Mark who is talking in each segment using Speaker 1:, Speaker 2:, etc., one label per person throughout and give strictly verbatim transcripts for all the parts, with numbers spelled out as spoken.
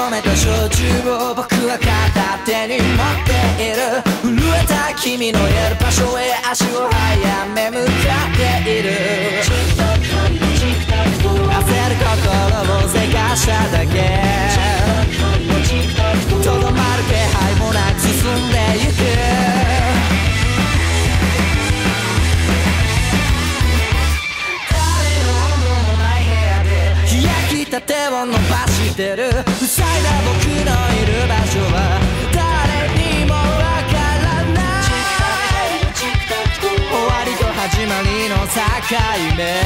Speaker 1: 染めた焼酎を僕は片手に持っている。震えた君のいる場所へ足を早め向かっている。焦る心をせかしただけ、とどまる気配もなく進んでゆく。手を伸ばしてる。塞いだ僕のいる場所は誰にもわからない。終わりと始まりの境目、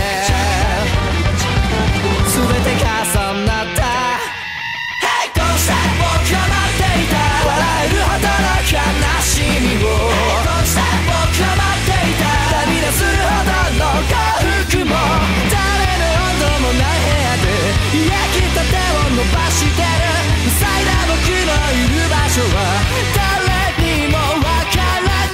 Speaker 1: 全て重なった。Hey どうして僕は待っていた。笑えるほどの悲しみを。どうして僕は待っていた。涙するほどの幸福も。誰の温度もない部屋で焼きたてを伸ばしてる。塞いだ僕のいる場所は誰にもわからない。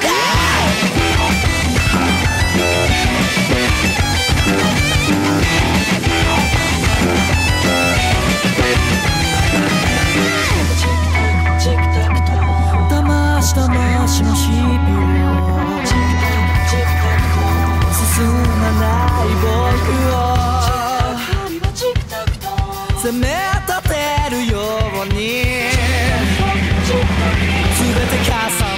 Speaker 1: 騙し騙しの日々を進まない僕を責め立てるように全て重